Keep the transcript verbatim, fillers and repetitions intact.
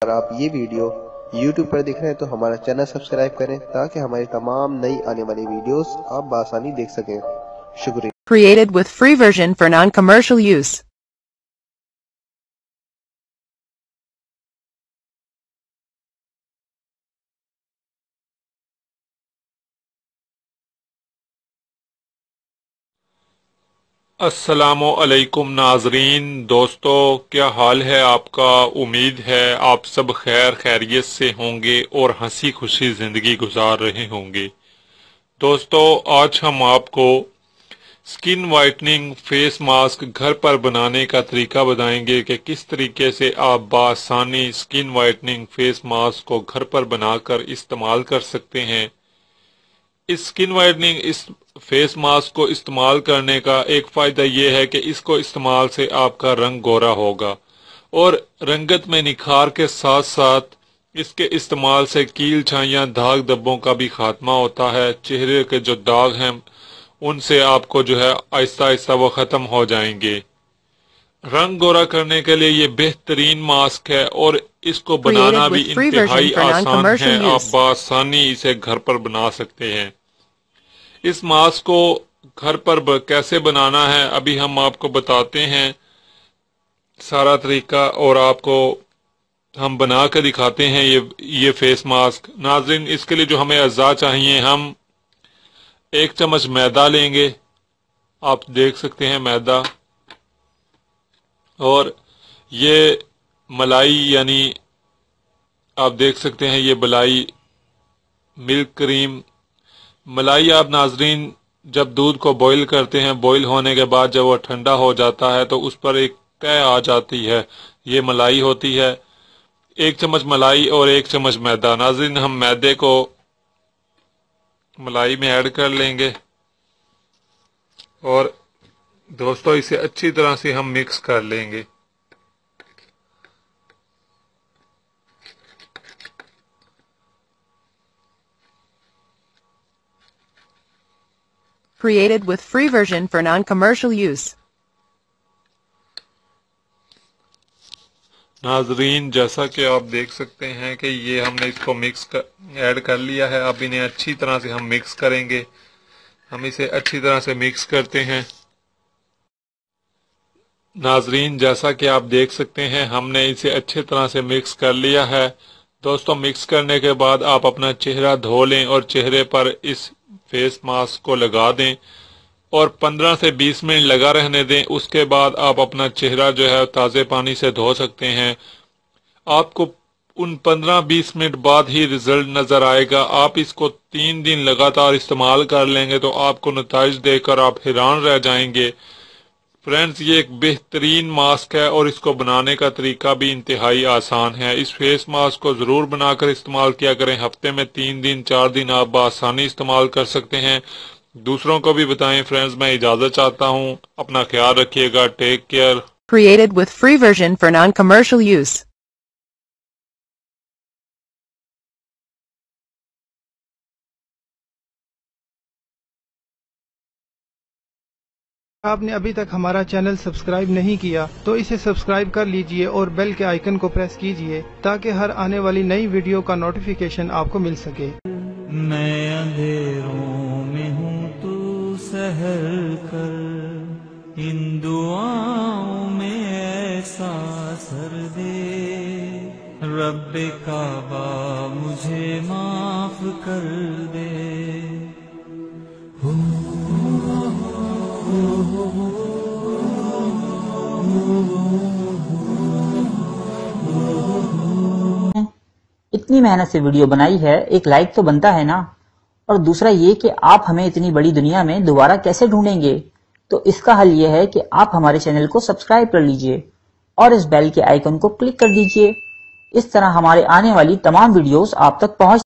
اگر آپ یہ ویڈیو یوٹیوب پر دیکھ رہے ہیں تو ہمارا چینل سبسکرائب کریں تاکہ ہماری تمام نئی آنے والی ویڈیوز آپ بآسانی دیکھ سکیں۔ شکریہ۔ Created with free version for non-commercial use. السلام علیکم ناظرین، دوستو، کیا حال ہے آپ کا؟ امید ہے آپ سب خیر خیریت سے ہوں گے اور ہنسی خوشی زندگی گزار رہے ہوں گے۔ دوستو، آج ہم آپ کو سکن وائٹننگ فیس ماسک گھر پر بنانے کا طریقہ بتائیں گے کہ کس طریقے سے آپ بآسانی سکن وائٹننگ فیس ماسک کو گھر پر بنا کر استعمال کر سکتے ہیں۔ اس سکن وائٹننگ اس فیس ماسک کو استعمال کرنے کا ایک فائدہ یہ ہے کہ اس کو استعمال سے آپ کا رنگ گورا ہوگا اور رنگت میں نکھار کے ساتھ ساتھ اس کے استعمال سے کیل چھائیاں داغ دبوں کا بھی خاتمہ ہوتا ہے۔ چہرے کے جو داغ ہیں ان سے آپ کو جو ہے آہستہ آہستہ وہ ختم ہو جائیں گے۔ رنگ گورا کرنے کے لیے یہ بہترین ماسک ہے اور اس کو بنانا بھی انتہائی آسان ہے۔ آپ بآسانی اسے گھر پر بنا سکتے ہیں۔ اس ماسک کو گھر پر کیسے بنانا ہے ابھی ہم آپ کو بتاتے ہیں سارا طریقہ، اور آپ کو ہم بنا کے دکھاتے ہیں یہ یہ فیس ماسک۔ ناظرین، اس کے لیے جو ہمیں اجزاء چاہیے، ہم ایک چمچ میدا لیں گے، آپ دیکھ سکتے ہیں میدا، اور یہ ملائی یعنی آپ دیکھ سکتے ہیں یہ بلائی ملک کریم۔ ملائی آپ ناظرین جب دودھ کو بوائل کرتے ہیں، بوائل ہونے کے بعد جب وہ ٹھنڈا ہو جاتا ہے تو اس پر ایک تہ آ جاتی ہے، یہ ملائی ہوتی ہے۔ ایک چمچ ملائی اور ایک چمچ میدا۔ ناظرین، ہم میدے کو ملائی میں ایڈ کر لیں گے اور دوستو اسے اچھی طرح سے ہم مکس کر لیں گے۔ Created with free version for non-commercial use. ناظرین، جیسا کہ آپ دیکھ سکتے ہیں کہ یہ ہم نے اس کو مکس ایڈ کر لیا ہے۔ اب انہیں اچھی طرح سے ہم مکس کریں گے۔ ہم اسے اچھی طرح سے مکس کرتے ہیں۔ ناظرین، جیسا کہ آپ دیکھ سکتے ہیں ہم نے اسے اچھی طرح سے مکس کر لیا ہے۔ دوستو، مکس کرنے کے بعد آپ اپنا چہرہ دھو لیں اور چہرے پر اس فیس ماسک کو لگا دیں اور پندرہ سے بیس منٹ لگا رہنے دیں۔ اس کے بعد آپ اپنا چہرہ جو ہے تازے پانی سے دھو سکتے ہیں۔ آپ کو ان پندرہ بیس منٹ بعد ہی رزلٹ نظر آئے گا۔ آپ اس کو تین دن لگاتار استعمال کر لیں گے تو آپ کو نتائج دیکھ کر آپ حیران رہ جائیں گے۔ فرینڈز، یہ ایک بہترین ماسک ہے اور اس کو بنانے کا طریقہ بھی انتہائی آسان ہے۔ اس فیس ماسک کو ضرور بنا کر استعمال کیا کریں۔ ہفتے میں تین دن چار دن آپ بآسانی استعمال کر سکتے ہیں۔ دوسروں کو بھی بتائیں۔ فرینڈز، میں اجازت چاہتا ہوں، اپنا خیال رکھیے گا۔ Take care. Created with free version for non-commercial use. آپ نے ابھی تک ہمارا چینل سبسکرائب نہیں کیا تو اسے سبسکرائب کر لیجئے اور بیل کے آئیکن کو پریس کیجئے تاکہ ہر آنے والی نئی ویڈیو کا نوٹیفیکیشن آپ کو مل سکے۔ میں اندھیروں میں ہوں تو سحر کر، ان دعاؤں میں ایسا اثر دے، رب کعبہ مجھے معاف کر دے۔ اتنی محنت سے ویڈیو بنائی ہے، ایک لائک تو بنتا ہے نا؟ اور دوسرا یہ کہ آپ ہمیں اتنی بڑی دنیا میں دوبارہ کیسے ڈھونڈیں گے؟ تو اس کا حل یہ ہے کہ آپ ہمارے چینل کو سبسکرائب کر لیجئے اور اس بیل کے آئیکن کو کلک کر دیجئے۔ اس طرح ہمارے آنے والی تمام ویڈیوز آپ تک پہنچ